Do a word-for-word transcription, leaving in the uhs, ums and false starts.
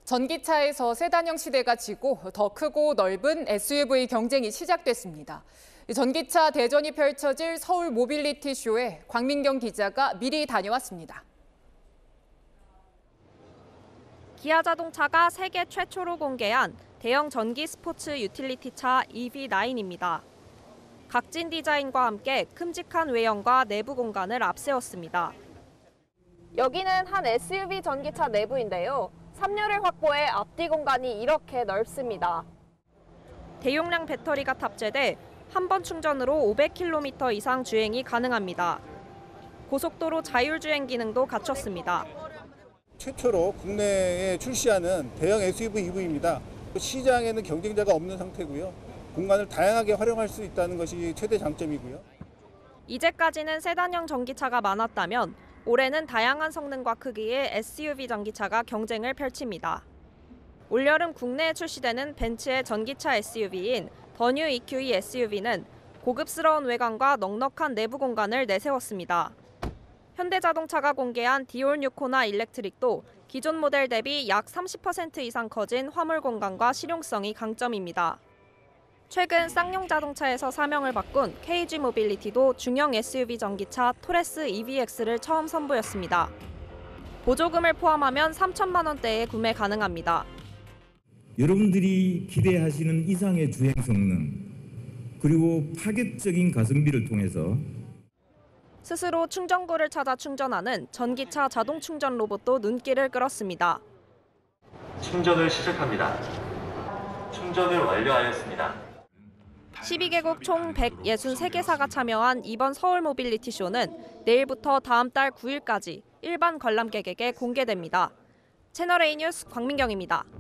전기차에서 세단형 시대가 지고 더 크고 넓은 에스유브이 경쟁이 시작됐습니다. 전기차 대전이 펼쳐질 서울 모빌리티 쇼에 광민경 기자가 미리 다녀왔습니다. 기아 자동차가 세계 최초로 공개한 대형 전기 스포츠 유틸리티차 이브이 나인입니다. 각진 디자인과 함께 큼직한 외형과 내부 공간을 앞세웠습니다. 여기는 한 에스유브이 전기차 내부인데요. 삼 열을 확보해 앞뒤 공간이 이렇게 넓습니다. 대용량 배터리가 탑재돼 한 번 충전으로 오백 킬로미터 이상 주행이 가능합니다. 고속도로 자율주행 기능도 갖췄습니다. 최초로 국내에 출시하는 대형 에스유브이 이브이입니다. 시장에는 경쟁자가 없는 상태고요. 공간을 다양하게 활용할 수 있다는 것이 최대 장점이고요. 이제까지는 세단형 전기차가 많았다면 올해는 다양한 성능과 크기의 에스유브이 전기차가 경쟁을 펼칩니다. 올여름 국내에 출시되는 벤츠의 전기차 에스유브이인 더 뉴 이큐이 에스유브이는 고급스러운 외관과 넉넉한 내부 공간을 내세웠습니다. 현대자동차가 공개한 디올 뉴 코나 일렉트릭도 기존 모델 대비 약 삼십 퍼센트 이상 커진 화물 공간과 실용성이 강점입니다. 최근 쌍용 자동차에서 사명을 바꾼 케이지 모빌리티도 중형 에스유브이 전기차 토레스 이브이엑스를 처음 선보였습니다. 보조금을 포함하면 삼천만 원대에 구매 가능합니다. 여러분들이 기대하시는 이상의 주행 성능, 그리고 파격적인 가성비를 통해서 스스로 충전구를 찾아 충전하는 전기차 자동 충전 로봇도 눈길을 끌었습니다. 충전을 시작합니다. 충전을 완료하였습니다. 십이 개국 총 백육십삼 개사가 참여한 이번 서울 모빌리티 쇼는 내일부터 다음 달 구 일까지 일반 관람객에게 공개됩니다. 채널A 뉴스 광민경입니다.